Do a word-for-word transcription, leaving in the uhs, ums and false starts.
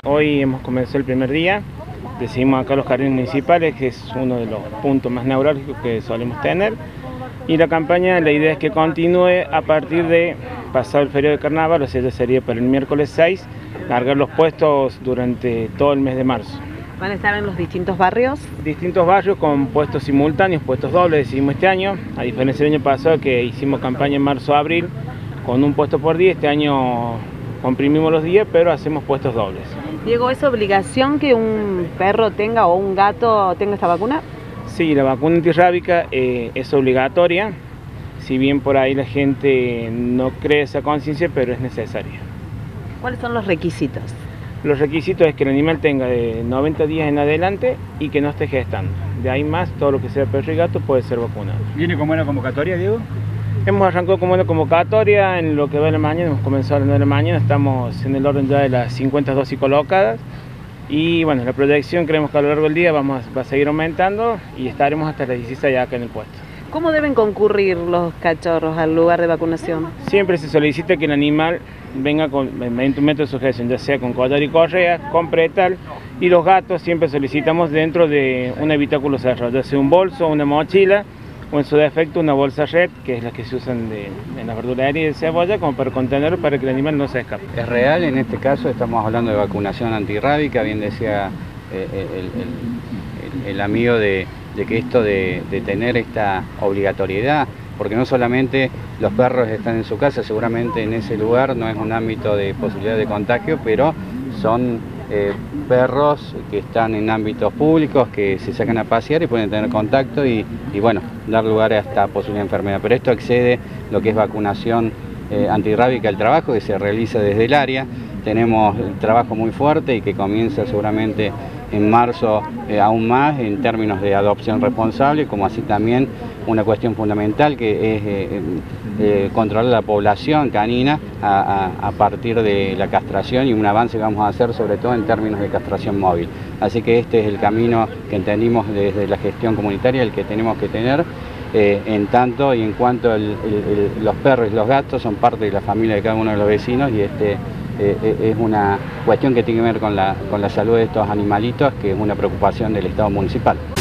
Hoy hemos comenzado el primer día, decidimos acá los jardines municipales, que es uno de los puntos más neurálgicos que solemos tener. Y la campaña, la idea es que continúe a partir de pasado el feriado de carnaval, o sea, ya sería para el miércoles seis, largar los puestos durante todo el mes de marzo. ¿Van a estar en los distintos barrios? Distintos barrios con puestos simultáneos, puestos dobles, decidimos este año, a diferencia del año pasado que hicimos campaña en marzo-abril con un puesto por día. Este año comprimimos los días, pero hacemos puestos dobles. Diego, ¿es obligación que un perro tenga o un gato tenga esta vacuna? Sí, la vacuna antirrábica eh, es obligatoria, si bien por ahí la gente no cree esa conciencia, pero es necesaria. ¿Cuáles son los requisitos? Los requisitos es que el animal tenga de noventa días en adelante y que no esté gestando. De ahí más, todo lo que sea perro y gato puede ser vacunado. ¿Viene como una convocatoria, Diego? Hemos arrancado como una convocatoria en lo que va de la mañana, hemos comenzado a las nueve de la mañana, estamos en el orden ya de las cincuenta dosis colocadas. Y bueno, la proyección creemos que a lo largo del día vamos, va a seguir aumentando y estaremos hasta las dieciséis acá en el puesto. ¿Cómo deben concurrir los cachorros al lugar de vacunación? Siempre se solicita que el animal venga con mediante un método de sujeción, ya sea con collar y correa, con pretal, y los gatos siempre solicitamos dentro de un habitáculo cerrado, ya sea un bolso, una mochila, o en su defecto una bolsa red, que es la que se usan de, en la verdulería y de cebolla, como para contener para que el animal no se escape. Es real, en este caso estamos hablando de vacunación antirrábica, bien decía eh, el, el, el, el amigo de, de que esto de, de tener esta obligatoriedad, porque no solamente los perros están en su casa, seguramente en ese lugar no es un ámbito de posibilidad de contagio, pero son eh, perros que están en ámbitos públicos, que se sacan a pasear y pueden tener contacto y, y bueno, dar lugar a esta posible enfermedad. Pero esto excede lo que es vacunación eh, antirrábica, el trabajo que se realiza desde el área. Tenemos el trabajo muy fuerte y que comienza seguramente en marzo eh, aún más en términos de adopción responsable, como así también una cuestión fundamental que es eh, eh, controlar la población canina a, a, a partir de la castración y un avance que vamos a hacer sobre todo en términos de castración móvil. Así que este es el camino que entendimos desde la gestión comunitaria, el que tenemos que tener. Eh, en tanto y en cuanto el, el, el, los perros y los gatos son parte de la familia de cada uno de los vecinos y este eh, es una cuestión que tiene que ver con la, con la salud de estos animalitos, que es una preocupación del Estado municipal.